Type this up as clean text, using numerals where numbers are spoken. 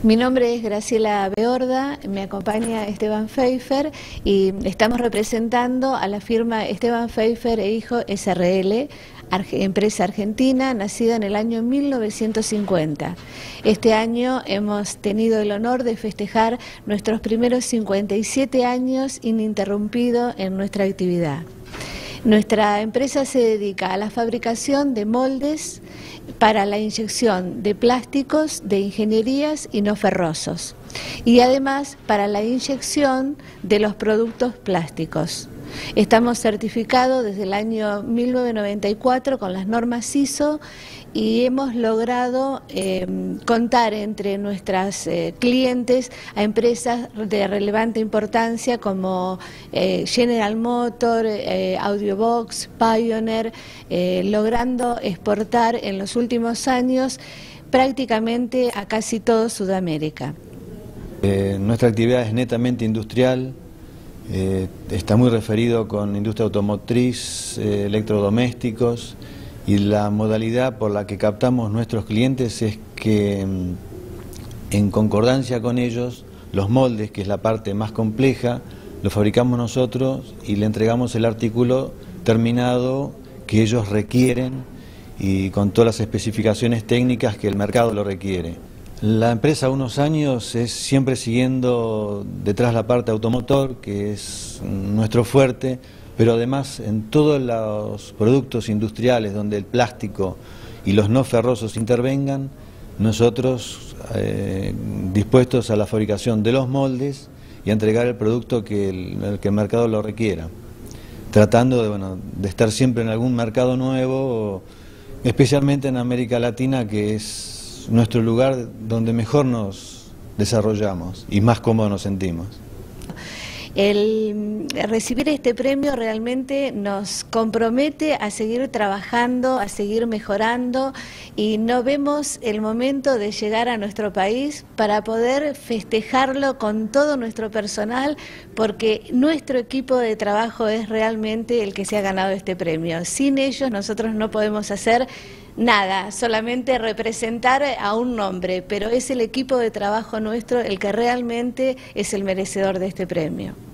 Mi nombre es Graciela Beorda, me acompaña Esteban Pfeiffer y estamos representando a la firma Esteban Pfeiffer e Hijo SRL, empresa argentina nacida en el año 1950. Este año hemos tenido el honor de festejar nuestros primeros 57 años ininterrumpido en nuestra actividad. Nuestra empresa se dedica a la fabricación de moldes para la inyección de plásticos, de ingenierías y no ferrosos, y además para la inyección de los productos plásticos. Estamos certificados desde el año 1994 con las normas ISO y hemos logrado contar entre nuestras clientes a empresas de relevante importancia como General Motors, Audiobox, Pioneer, logrando exportar en los últimos años prácticamente a casi toda Sudamérica. Nuestra actividad es netamente industrial. Está muy referido con industria automotriz, electrodomésticos, y la modalidad por la que captamos nuestros clientes es que en concordancia con ellos los moldes, que es la parte más compleja, los fabricamos nosotros y le entregamos el artículo terminado que ellos requieren y con todas las especificaciones técnicas que el mercado lo requiere. La empresa unos años es siempre siguiendo detrás la parte automotor, que es nuestro fuerte, pero además en todos los productos industriales donde el plástico y los no ferrosos intervengan, nosotros dispuestos a la fabricación de los moldes y a entregar el producto que el mercado lo requiera, tratando de estar siempre en algún mercado nuevo, especialmente en América Latina, que es nuestro lugar donde mejor nos desarrollamos y más cómodos nos sentimos. El recibir este premio realmente nos compromete a seguir trabajando, a seguir mejorando, y no vemos el momento de llegar a nuestro país para poder festejarlo con todo nuestro personal, porque nuestro equipo de trabajo es realmente el que se ha ganado este premio. Sin ellos nosotros no podemos hacer nada, solamente representar a un nombre, pero es el equipo de trabajo nuestro el que realmente es el merecedor de este premio.